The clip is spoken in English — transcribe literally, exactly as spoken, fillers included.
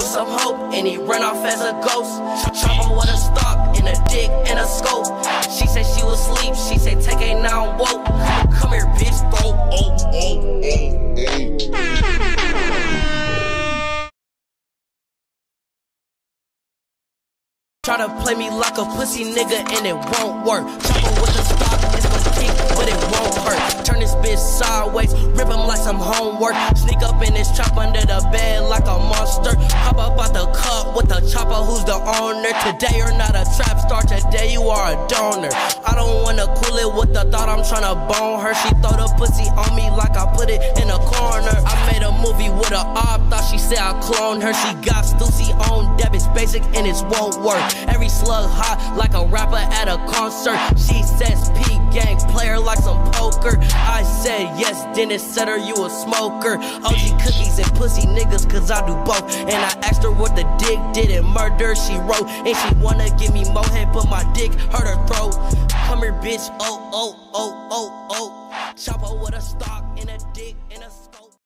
with some hope, and he ran off as a ghost. Chopper with a stock, and a dick, and a scope. She said she was asleep, she said take a now I'm woke. Come here, bitch, throw, oh, oh, oh, oh. Try to play me like a pussy nigga and it won't work. Chopper with the stock, it's gon' kick, but it won't hurt. Turn this bitch sideways, rip him like some homework. Sneak up in this trap under the bed like a monster. Hop up out the cup with the chopper, who's the owner? Today you're not a trap star, today you are a donor. I don't wanna cool it with the thought I'm tryna bone her. She throw the pussy on me like I put it in a corner. I made a movie with a op, thought she said I cloned her. She got Stussy on debits, basic and it won't work. Every slug hot like a rapper at a concert. She says P gang player like some poker. I said yes, then it said her you a smoker. O G cookies and pussy niggas cause I do both. And I asked her what the dick did and murder she wrote. And she wanna give me more head but my dick hurt her throat. Come here bitch, oh oh oh oh oh. Chopper with a stock and a dick and a